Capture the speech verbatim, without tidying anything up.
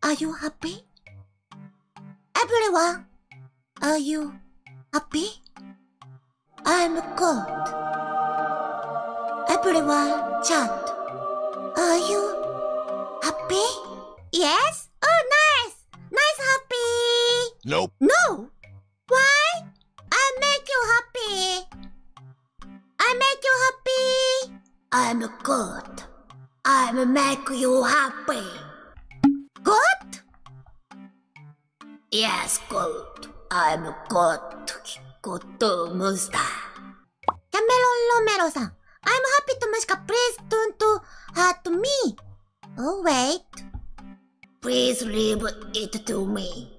Are you happy? Everyone, are you happy? I'm good. Everyone chat. Are you happy? Yes? Oh, nice! Nice happy! Nope. No! Why? I make you happy. I make you happy. I'm good. I make you happy. Good? Yes, good. I'm good. Good monster. Cameron Romero さん。I'm happy to Mashka. Please don't hurt me. Oh, wait. Please leave it to me.